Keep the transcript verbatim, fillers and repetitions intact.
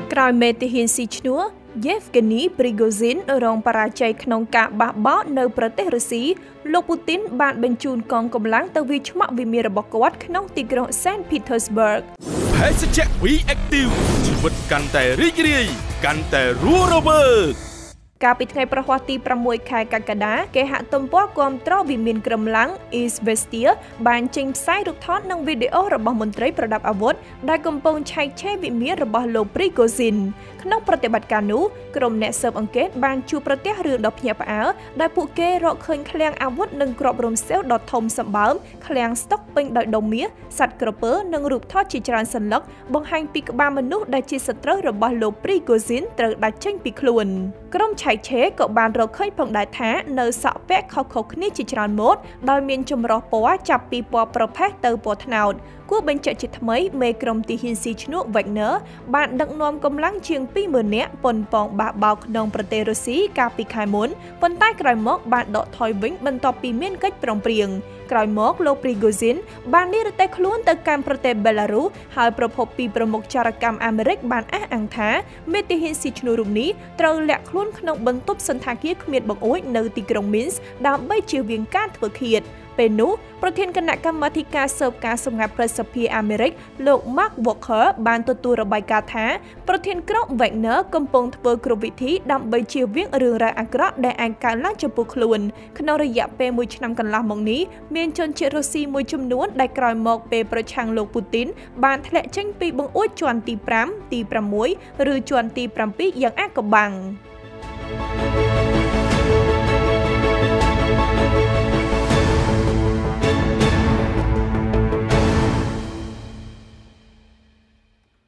ក្រោយមេទាហានស៊ីឈ្នួល Yevgeny Prigozhin រងបរាជ័យក្នុងការបះបោរនៅប្រទេសរុស្ស៊ីលោកពូទីនបានបញ្ជូនកងកម្លាំងទៅវាយឆ្មក់វិមានរបស់គាត់ក្នុងទីក្រុង Saint Petersburg ភេសជ្ជៈ វី Active ជីវិតកាន់តែរីករាយកាន់តែរស់រវើកកាលពីថ្ងៃប្រហ័សទីប្រាំមួយខែកក្កដាគេហទំព័រគាំទ្រវិមានក្រំឡាំង Izvestia បានចេញផ្សាយរូបថតនិងវីដេអូរបស់មន្ត្រីប្រដាប់អាវុធដែលកំពុងឆែកឆេរវិមានរបស់លោក Prigozhin ក្នុងប្រតិបត្តិការនោះក្រុមអ្នកស៊ើបអង្កេតបានជួបប្រទះរឿងដ៏ភ្ញាក់ផ្អើលដែលពួកគេរកឃើញឃ្លាំងអាវុធនិងគ្រាប់រំសេវដ៏ធំសម្បើមឃ្លាំងស្តុកពេញដោយដុំមាសសត្វក្រពើនិងរូបថតជាច្រើនសន្លឹកបង្ហាញពីក្បាលមនុស្សដែលជាសត្រូវរបស់លោក Prigozhin ត្រូវដាច់ចេញពីខ្លួនក្រុមឆែកឆេរក៏បានរកឃើញផងដែរថានៅសក់ពាក់ខុសៗគ្នាជាច្រើនម៉ូដដោយមានចម្រុះពណ៌ចាប់ពីពណ៌ប្រផេះទៅពណ៌ត្នោតគួរបញ្ជាក់ជាថ្មីមេក្រុមទាហានស៊ីឈ្នួល Wagner បានដឹកនាំកម្លាំងជាងពីរម៉ឺននាក់ប៉ុនប៉ងបះបោរក្នុងប្រទេសរុស្ស៊ីកាលពីខែមុនប៉ុន្តែក្រោយមកបានដកថយវិញបន្ទាប់ពីមានកិច្ចព្រមព្រៀងក្រោយមកលោក Prigozhin បាននិរទេសខ្លួនទៅកាន់ប្រទេស Belarus ហើយប្រពន្ធពីប្រមុខចារកម្មអាមេរិកបានអះអាងថាមេទាហានស៊ីឈ្នួលរូបនេះត្រូវលាក់ខ្លួនក្នុងបន្ទប់សន្តាគារគ្មានបង្អួចនៅទីក្រុង Minsk ដើម្បីជៀសវាងការធ្វើឃាតពេលនោះប្រធានគណៈកម្មាធិការស៊ើបការសម្ងាត់ប្រសិទ្ធិអាមេរិកលោក Mark Walker បានទទួលរបាយការណ៍ថាប្រធានក្រុម Wagner កំពុងធ្វើគ្រប់វិធីដើម្បីជៀសវាងរឿងរ៉ាវអាក្រក់ដែលអាចកើតឡើងចំពោះខ្លួនក្នុងរយៈពេលមួយឆ្នាំកន្លះមកនេះមានជនជាតិរុស្ស៊ីមួយចំនួនដែលក្រោយមកពេលប្រឆាំងលោកពូទីនបានធ្លាក់ចេញពីបង្អួចជាន់ទីប្រាំទីប្រាំមួយឬជាន់ទីប្រាំពីរយ៉ាងអាថ៌កំបាំង